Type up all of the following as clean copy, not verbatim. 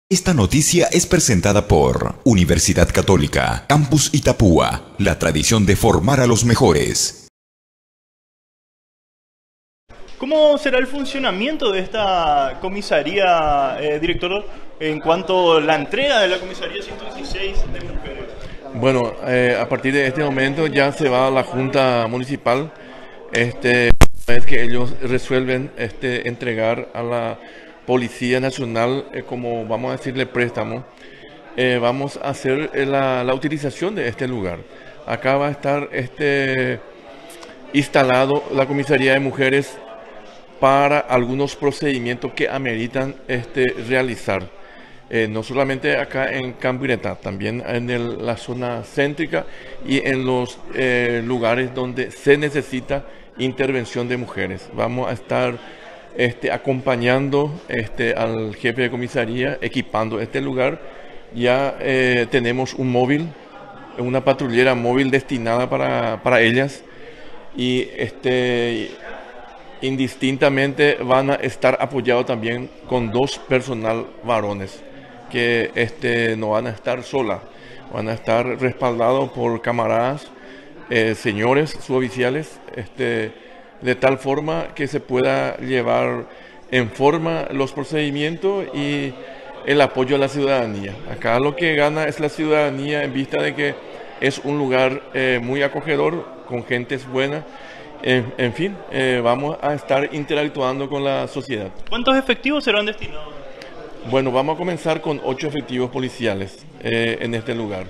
Esta noticia es presentada por Universidad Católica, Campus Itapúa, la tradición de formar a los mejores. ¿Cómo será el funcionamiento de esta comisaría, director, en cuanto a la entrega de la comisaría 116 de mujeres? Bueno, a partir de este momento ya se va a la Junta Municipal. Una vez que ellos resuelven entregar a la Policía Nacional, como vamos a decirle préstamo, vamos a hacer la utilización de este lugar. Acá va a estar instalado la comisaría de mujeres para algunos procedimientos que ameritan realizar. No solamente acá en Campiretá, también en la zona céntrica y en los lugares donde se necesita intervención de mujeres. Vamos a estar acompañando al jefe de comisaría, equipando este lugar. Ya tenemos un móvil, una patrullera móvil destinada para ellas, y indistintamente van a estar apoyados también con 2 personal varones que no van a estar solas, van a estar respaldados por camaradas, señores suboficiales, de tal forma que se pueda llevar en forma los procedimientos y el apoyo a la ciudadanía. Acá lo que gana es la ciudadanía, en vista de que es un lugar muy acogedor, con gentes buenas. En fin, vamos a estar interactuando con la sociedad. ¿Cuántos efectivos serán destinados? Bueno, vamos a comenzar con 8 efectivos policiales en este lugar.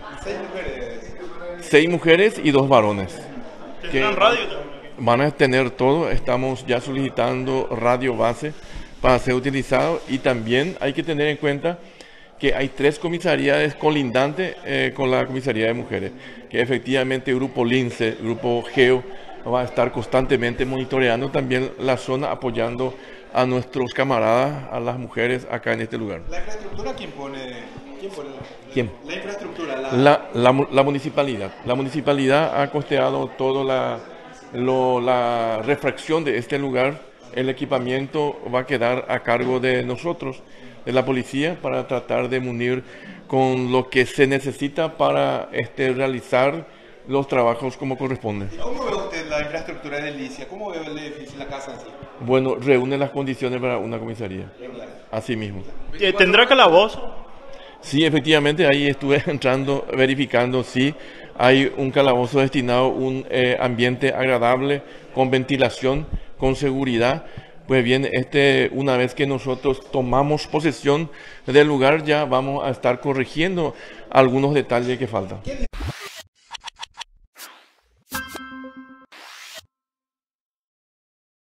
6 mujeres y 2 varones. ¿Tendrán radio también? Van a tener todo. Estamos ya solicitando radio base para ser utilizado, y también hay que tener en cuenta que hay 3 comisarías colindantes con la comisaría de mujeres, que efectivamente Grupo Lince, Grupo Geo, va a estar constantemente monitoreando también la zona, apoyando a nuestros camaradas, a las mujeres acá en este lugar. ¿La infraestructura quién pone? ¿Quién? La infraestructura. La municipalidad. La municipalidad ha costeado toda la refracción de este lugar. El equipamiento va a quedar a cargo de nosotros, de la policía, para tratar de munir con lo que se necesita para realizar los trabajos como corresponde. ¿Cómo ve usted la infraestructura de Licia? ¿Cómo ve el edificio, la casa en sí? Bueno, reúne las condiciones para una comisaría. Así mismo. ¿Tendrá calabozo? Sí, efectivamente, ahí estuve entrando, verificando, sí, hay un calabozo destinado a un ambiente agradable, con ventilación, con seguridad. Pues bien, una vez que nosotros tomamos posesión del lugar, ya vamos a estar corrigiendo algunos detalles que faltan.